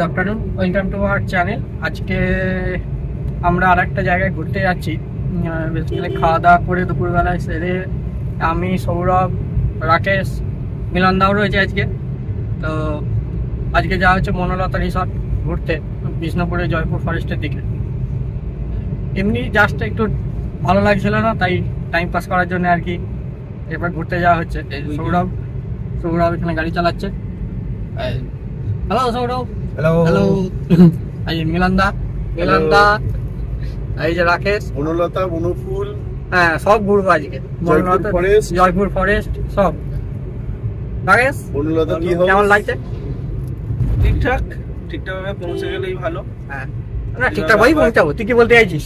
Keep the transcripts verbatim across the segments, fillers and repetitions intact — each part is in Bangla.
Afternoon, welcome to our channel. আজকে আমরা আর একটা জায়গায় ঘুরতে যাচ্ছি। বেসিক্যালি খাওয়া দাওয়া করে দুপুরবেলায় সেরে আমি, সৌরভ, রাকেশ, মিলনদাও রয়েছে আজকে। তো আজকে যাওয়া হচ্ছে বনলতা রিসর্ট ঘুরতে, বিষ্ণুপুরে জয়পুর ফরেস্টের দিকে। এমনি জাস্ট একটু ভালো লাগছিল না, তাই টাইম পাস করার জন্য আর কি এবার ঘুরতে যাওয়া হচ্ছে। সৌরভ সৌরভ এখানে গাড়ি চালাচ্ছে। হ্যালো সৌরভ। Hello hello. এই মিলনদা মিলনদা এই যে রাকেশ, বনলতা, বনফুল, হ্যাঁ সব ঘুরবো আজকে। জয়পুর ফরেস্ট, জয়পুর ফরেস্ট সব। রাকেশ, বনলতা কি হবে, কেমন লাগছে? ঠিকঠাক ঠিকঠাক ভাবে পৌঁছে গেলেই ভালো। হ্যাঁ না, ঠিকঠাক ভাবেই পৌঁছাবো। তুই কি বলতে চাইছিস?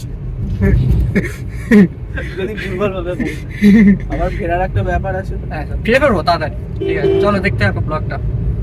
যদি ভুলভাল ভাবে আবার ফেরার একটা ব্যাপার আছে। হ্যাঁ ফিরে করবো তাড়াতাড়ি। ঠিক আছে, চলো দেখতে থাকো ব্লগটা।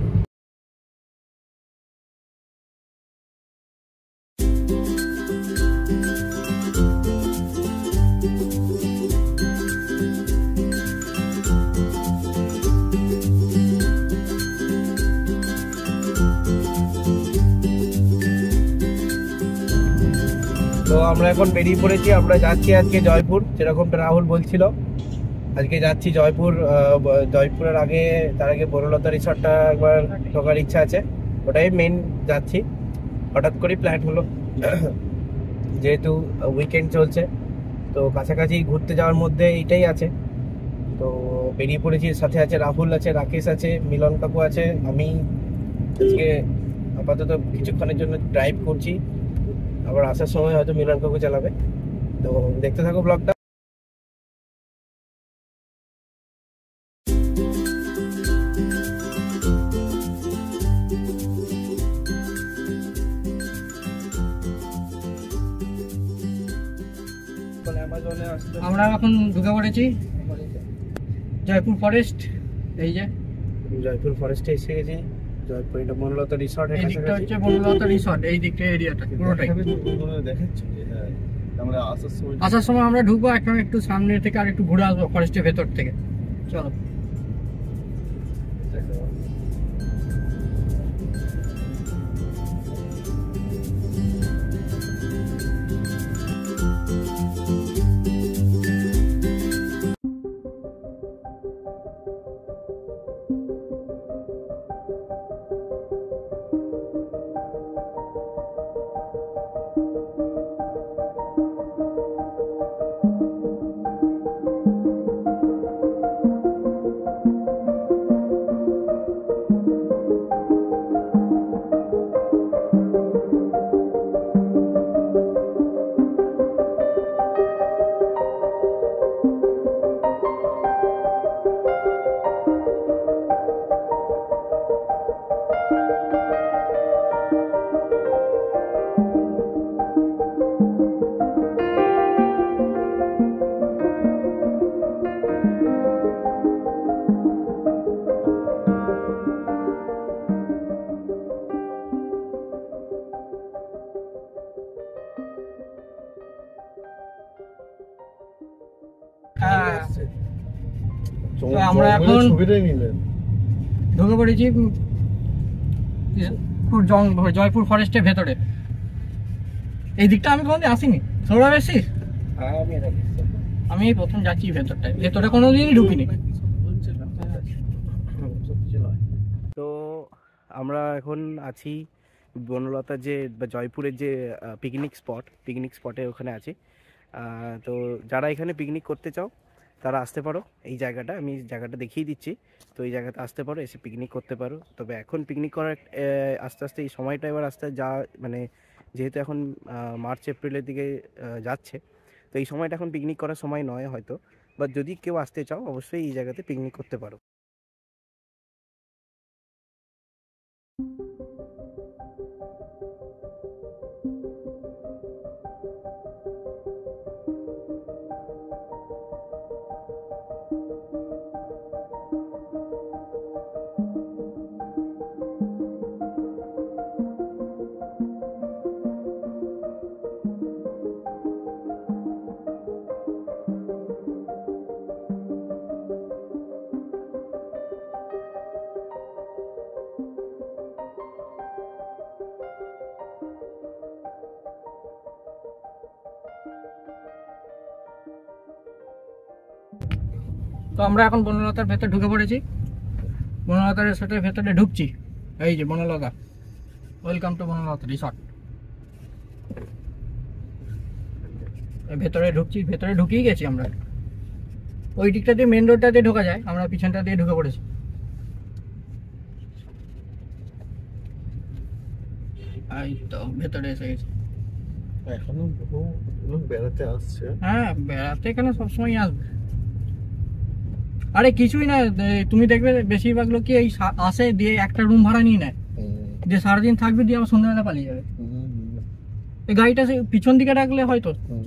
তো আমরা এখন বেরিয়ে পড়েছি, আমরা যাচ্ছি আজকে জয়পুর, যেরকমটা রাহুল বলছিল। আজকে যাচ্ছি জয়পুর। জয়পুরের আগে তার আগে বনলতা রিসর্টটা একবার ঢোকার ইচ্ছা আছে, ওটাই মেন যাচ্ছি। হঠাৎ করে প্ল্যান হলো, যেহেতু উইকেন্ড চলছে তো কাছাকাছি ঘুরতে যাওয়ার মধ্যে এইটাই আছে। তো বেরিয়ে পড়েছি, সাথে আছে রাহুল আছে, রাকেশ আছে, মিলন কাকু আছে। আমি আজকে আপাতত কিছুক্ষণের জন্য ড্রাইভ করছি, আবার আসার সময় হয়তো মিলন কাকু চালাবে। তো দেখতে থাকো ব্লগটা। আমরা এখন ঢুকে পড়েছি জয়পুর ফরেস্ট। এই যে জয়পুর ফরেস্টে এসে গেছি। জয়পুর এটা বনলতা রিসর্ট, এই দিকটা হচ্ছে বনলতা রিসর্ট, এই দিকটা এরিয়াটা পুরোটাই দেখাচ্ছি। আমরা আসার সময় আসার সময় আমরা ঢুকবো, এখন একটু সামনে থেকে আর একটু ঘুরে আসবো ফরেস্টের ভেতর থেকে। চলো। আমরা এখন ঢুকে পড়েছি জয়পুর ফরেস্টের ভেতরে। এই দিকটা আমি কোনোদিন আসিনি। সৌরভ এসেছিস? আমি এই প্রথম যাচ্ছি ভেতরটায়, ভেতরে কোনোদিনই ঢুকিনি। তো আমরা এখন আছি বনলতা যে জয়পুরের যে পিকনিক স্পট, পিকনিক স্পটে ওখানে আছি। তো যারা এখানে পিকনিক করতে চাও তারা আসতে পারো। এই জায়গাটা আমি জায়গাটা দেখিয়ে দিচ্ছি। তো এই জায়গাতে আসতে পারো, এসে পিকনিক করতে পারো। তবে এখন পিকনিক করার আস্তে আস্তে এই সময়টা এবার আস্তে যা মানে যেহেতু এখন মার্চ এপ্রিলের দিকে যাচ্ছে, তো এই সময়টা এখন পিকনিক করার সময় নয় হয়তো। বাট যদি কেউ আসতে চাও অবশ্যই এই জায়গাতে পিকনিক করতে পারো। তো আমরা এখন বনলতার ভেতরে ঢুকে পড়েছি, বনলতার রিসর্টের ভেতরে ঢুকছি। এই যে Bonolota, welcome to Bonolota resort. ভেতরে ঢুকছি, ভেতরে ঢুকেই গেছি আমরা। ওই দিকটা দিয়ে মেন রোডটা দিয়ে ঢোকা যায়, আমরা পিছনটা দিয়ে ঢুকে পড়েছি। এই তো ভেতরে এসে গেছি। এখনো লোক বেড়াতে আসছে। হ্যাঁ, বেড়াতে এখানে সবসময় আসবে। আরে কিছুই না, তুমি দেখবে বেশিরভাগ লোক কি এই আসে দিয়ে একটা রুম ভাড়া নিয়ে নেয়, যে সারাদিন থাকবে দিয়ে আবার সন্ধ্যাবেলা পালিয়ে যাবে। এই গাড়িটা পিছন দিকে রাখলে হয়তো।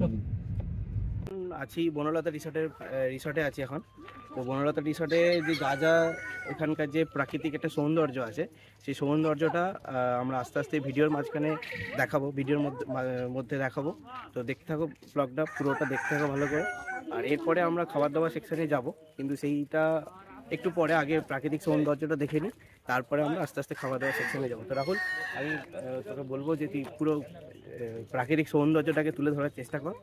আছি বনলতা রিসর্টের রিসর্টে আছি এখন। তো বনলতা রিসর্টে যে যা যা এখানকার যে প্রাকৃতিক একটা সৌন্দর্য আছে, সেই সৌন্দর্যটা আমরা আস্তে আস্তে ভিডিওর মাঝখানে দেখাবো, ভিডিওর মধ্যে মধ্যে দেখাবো। তো দেখতে থাকো ব্লগটা, পুরোটা দেখতে থাকো ভালো করে। আর এরপরে আমরা খাবার দাবার সেকশনে যাব, কিন্তু সেইটা একটু পরে, আগে প্রাকৃতিক সৌন্দর্যটা দেখে নিই, তারপরে আমরা আস্তে আস্তে খাবার দাবার সেকশনে যাবো। তো রাহুল, আমি তোকে বলবো যে তুই পুরো প্রাকৃতিক সৌন্দর্যটাকে তুলে ধরার চেষ্টা কর।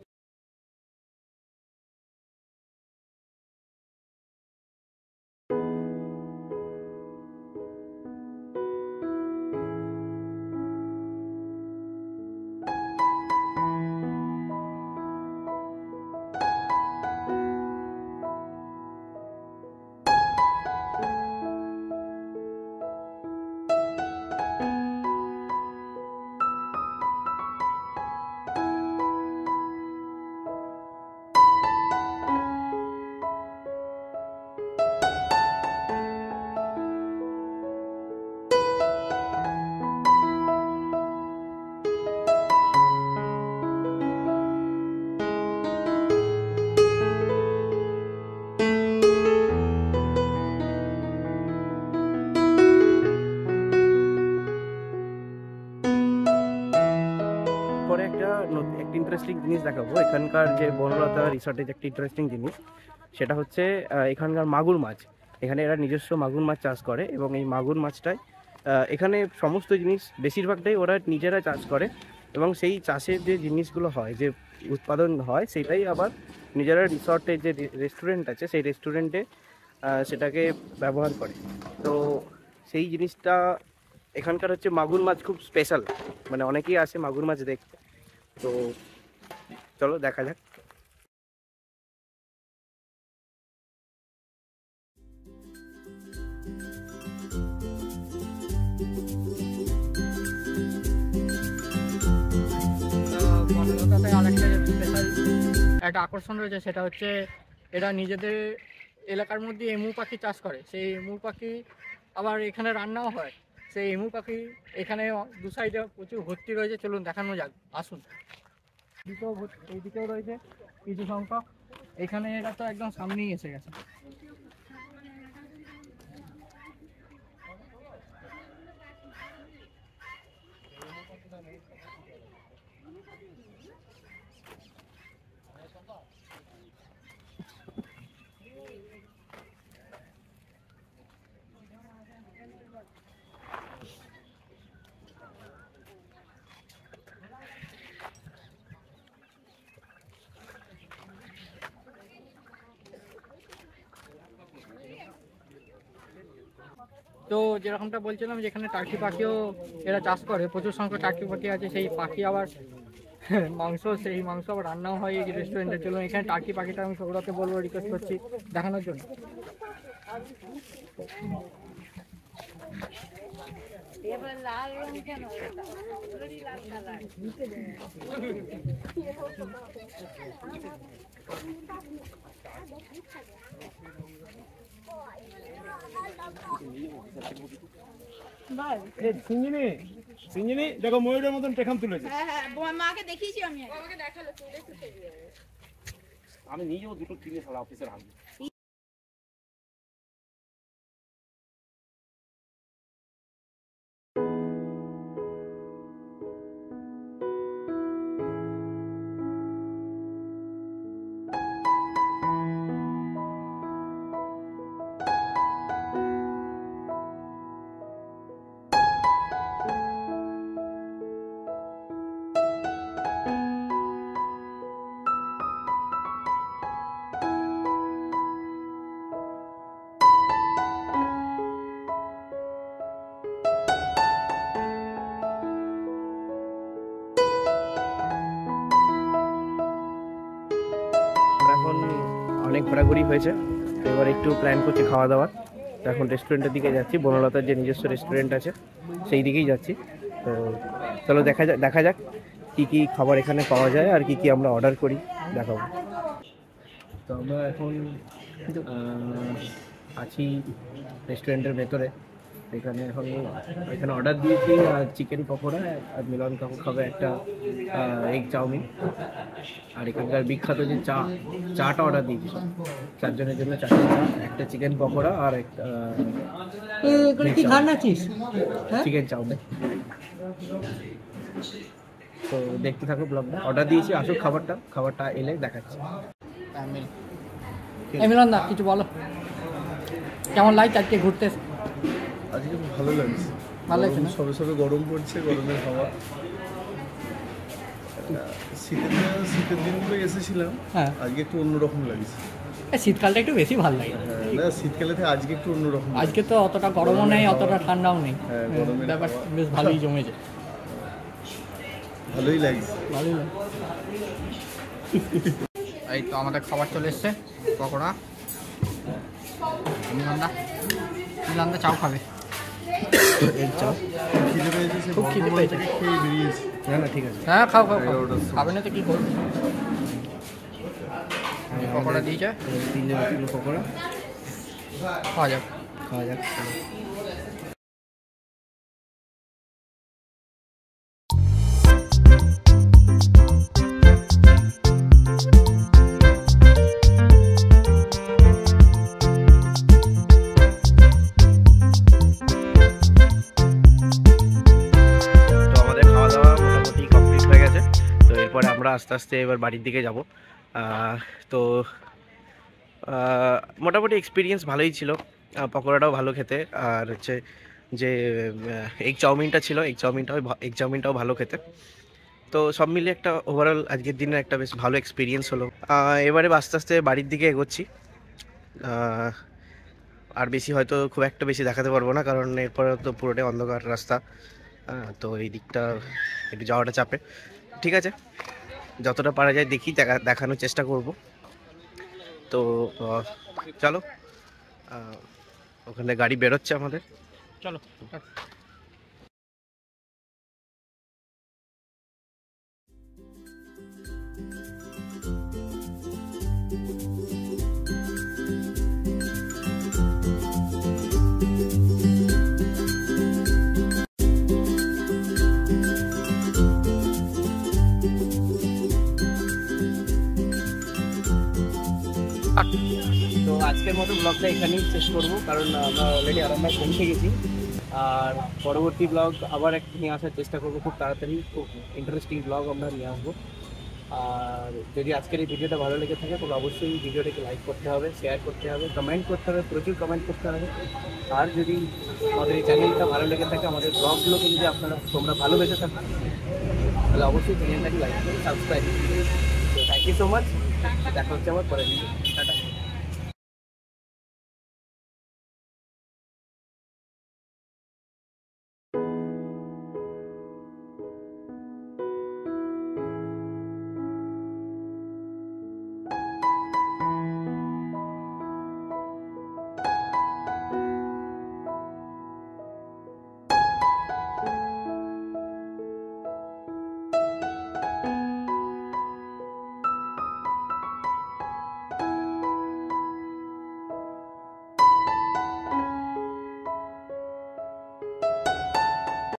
পরে একটা একটা ইন্টারেস্টিং জিনিস দেখাবো, এখানকার যে বনলতা রিসর্টের যে একটা ইন্টারেস্টিং জিনিস, সেটা হচ্ছে এখানকার মাগুর মাছ। এখানে এরা নিজস্ব মাগুর মাছ চাষ করে, এবং এই মাগুর মাছটাই এখানে সমস্ত জিনিস বেশিরভাগটাই ওরা নিজেরা চাষ করে, এবং সেই চাষের যে জিনিসগুলো হয়, যে উৎপাদন হয়, সেটাই আবার নিজেরা রিসর্টের যে রেস্টুরেন্ট আছে, সেই রেস্টুরেন্টে সেটাকে ব্যবহার করে। তো সেই জিনিসটা এখানকার হচ্ছে মাগুর মাছ খুব স্পেশাল, মানে অনেকেই আসে মাগুর মাছ দেখতে। তো চলো দেখা যাক। বনলতাতে আরেকটা স্পেশাল একটা আকর্ষণ রয়েছে, সেটা হচ্ছে এরা নিজেদের এলাকার মধ্যে এমু পাখি চাষ করে। সেই এমু পাখি আবার এখানে রান্নাও হয়। সেই এমু পাখি এখানে দু সাইডে প্রচুর ভর্তি রয়েছে, চলুন দেখানো যাক, আসুন। এদিকেও এইদিকেও রয়েছে কিছু সংখ্যক, এখানে এরা তো একদম সামনেই এসে গেছে। তো যেরকমটা বলছিলাম, যেখানে টার্কি পাখিও এরা চাষ করে, প্রচুর সংখ্যক টার্কি পাখি আছে। সেই পাখি আবার মাংস, সেই মাংস আবার রান্নাও হয় এই রেস্টুরেন্টে। চলুন এখানে টার্কি পাখিটা আমি সৌরভকে বলবো, রিকোয়েস্ট করছি দেখানোর জন্য। লাল রং কেন? লাল কালার। সিঞ্জিনি সিঞ্জিনি দেখো ময়ূরের মতন পেখাম তুলেছে। হ্যাঁ হ্যাঁ, মাকে দেখিয়েছি আমি, আমাকে দেখালো, আমি নিজেও দুটো কিনে সালা অফিসের হাতে। অনেক ঘোরাঘুরি হয়েছে, এবার একটু প্ল্যান করছি খাওয়া দাওয়ার। এখন রেস্টুরেন্টের দিকে যাচ্ছি, বনলতার যে নিজস্ব রেস্টুরেন্ট আছে সেই দিকেই যাচ্ছি। তো চলো দেখা যাক দেখা যাক কী কী খাবার এখানে পাওয়া যায় আর কি কি আমরা অর্ডার করি দেখাবো। তো আমরা এখন আছি রেস্টুরেন্টের ভেতরে। এখানে এখন এখানে অর্ডার দিয়েছি চিকেন পকোড়া, আর মিলন কাকু খাবে একটা এগ চাউমিন, আর এখানকার বিখ্যাত যে চা চাটা অর্ডার দিয়েছি চারজনের জন্য, চারটে চা, একটা চিকেন পকোড়া আর একটা চিকেন চাউমিন। তো দেখতে থাকো ব্লগটা, অর্ডার দিয়েছি, আসুক খাবারটা, খাবারটা এলে দেখাচ্ছি। মিলন দা কিছু বলো, কেমন লাগছে আজকে ঘুরতে? আজকে খুব ভালো লাগছে, ভালো লাগছে না? সবে সবে গরম পড়ছে, গরমের হাওয়া। শীতের শীতের দিনগুলো এসেছিলাম, হ্যাঁ আজকে একটু অন্যরকম লাগছে। শীতকালটা একটু বেশি ভালো লাগে। না শীতকালে থেকে আজকে একটু অন্যরকম, আজকে তো অতটা গরমও নেই অতটা ঠান্ডাও নেই, হ্যাঁ গরমের ব্যাপার বেশ ভালোই জমেছে, ভালোই লাগছে। ভালোই লাগে। এই তো আমাদের খাবার চলে এসছে, পকোড়া। মিলান্দা মিলান্দা চাও খাবে? খিদে পেয়েছে, সে খুব খিদে পেয়েছে, খেয়ে বেরিয়েছে। না না ঠিক আছে, হ্যাঁ খাও খাও খাও, খাবে না তো কী করবে। পকোড়া দিয়েছে, তিনজনের তিন পকোড়া খাওয়া যাক খাওয়া যাক। এরপরে আমরা আস্তে আস্তে এবার বাড়ির দিকে যাব। তো মোটামুটি এক্সপিরিয়েন্স ভালোই ছিল, পকোড়াটাও ভালো খেতে, আর হচ্ছে যে এগ চাউমিনটা ছিল, এগ চাউমিনটাও এগ চাউমিনটাও ভালো খেতে। তো সব মিলিয়ে একটা ওভারঅল আজকের দিনের একটা বেশ ভালো এক্সপিরিয়েন্স হলো। এবারে আস্তে আস্তে বাড়ির দিকে এগোচ্ছি, আর বেশি হয়তো খুব একটা বেশি দেখাতে পারবো না, কারণ এরপরে তো পুরোটাই অন্ধকার রাস্তা, তো এই দিকটা একটু যাওয়াটা চাপে। ঠিক আছে, যতটা পারা যায় দেখি দেখা দেখানোর চেষ্টা করব। তো চলো, ওখানে গাড়ি বেরোচ্ছে আমাদের, চলো। তো আজকের মতো ব্লগটা এখানেই শেষ করবো, কারণ আমরা অলরেডি আরামবাগ পৌঁছে গেছি, আর পরবর্তী ব্লগ আবার একটা নিয়ে আসার চেষ্টা করবো খুব তাড়াতাড়ি, খুব ইন্টারেস্টিং ব্লগ আমরা নিয়ে আসবো। আর যদি আজকের এই ভিডিওটা ভালো লেগে থাকে তবে অবশ্যই ভিডিওটাকে লাইক করতে হবে, শেয়ার করতে হবে, কমেন্ট করতে হবে, প্রচুর কমেন্ট করতে হবে। আর যদি আমাদের এই চ্যানেলটা ভালো লেগে থাকে, আমাদের ব্লগগুলোকে যদি আপনারা তোমরা ভালোবেসে থাকো, তাহলে অবশ্যই চ্যানেলটাকে লাইক করে সাবস্ক্রাইব করবে। তো থ্যাংক ইউ সো মাচ, দেখা হচ্ছে আমার পরের ভিডিও।